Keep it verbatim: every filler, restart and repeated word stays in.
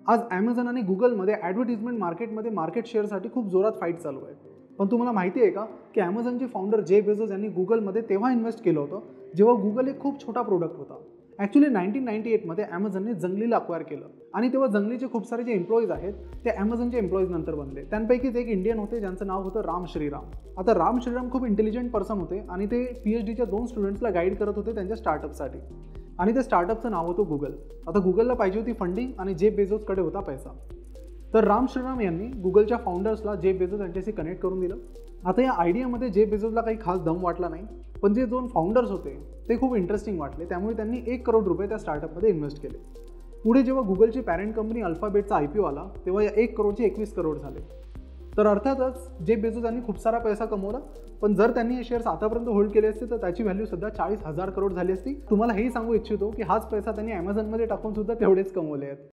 आज ॲमेझॉन आणि गुगलमध्ये ॲडव्हर्टिजमेंट मार्केटमध्ये मार्केट शेअरसाठी खूप जोरात फाईट चालू आहे. पण तुम्हाला माहिती आहे का की ॲमेझॉनचे फाउंडर जे बेझोस यांनी गुगलमध्ये तेव्हा इन्व्हेस्ट केलं होतं जेव्हा गुगल एक खूप छोटा प्रोडक्ट होता. ॲक्च्युली नाईन्टीन नाईन्टी एटमध्ये ॲमेझॉनने जंगलीला अक्वायर केलं आणि तेव्हा जंगलीचे खूप सारे जे एम्प्लॉईज आहेत ते ॲमेझॉनचे एम्प्लॉईज नंतर बनले. त्यांपैकीच एक इंडियन होते ज्यांचं नाव होतं राम श्रीराम. आता राम श्रीराम खूप इंटेलिजंट पर्सन होते आणि ते पी एच डीच्या दोन स्टुडंट्सला गाईड करत होते त्यांच्या स्टार्टअपसाठी आणि त्या स्टार्टअपचं नाव होतं गुगल. आता गुगलला पाहिजे होती फंडिंग आणि जेफ बेझोसकडे होता पैसा. तर राम श्रीराम यांनी गुगलच्या फाउंडर्सला जेफ बेझोस यांच्याशी कनेक्ट करून दिलं. आता या आयडियामध्ये जेफ बेझोसला काही खास दम वाटला नाही, पण जे दोन फाउंडर्स होते ते खूप इंटरेस्टिंग वाटले, त्यामुळे त्यांनी एक करोड रुपये त्या स्टार्टअपमध्ये इन्व्हेस्ट केले. पुढे जेव्हा गुगलची पॅरेंट कंपनी अल्फाबेटचा आय पी ओ आला तेव्हा या एक करोडचे एकवीस करोड झाले. तर अर्थातच जेफ बेझोस यांनी खूप सारा पैसा कमवला, पण जर त्यांनी हे शेअर्स आतापर्यंत होल्ड केले असते तर त्याची व्हॅल्यू सध्या चाळीस हजार करोड झाली असती. तुम्हाला हेही सांगू इच्छितो की हाच पैसा त्यांनी ॲमेझॉनमध्ये टाकून सुद्धा तेवढेच कमवले आहेत.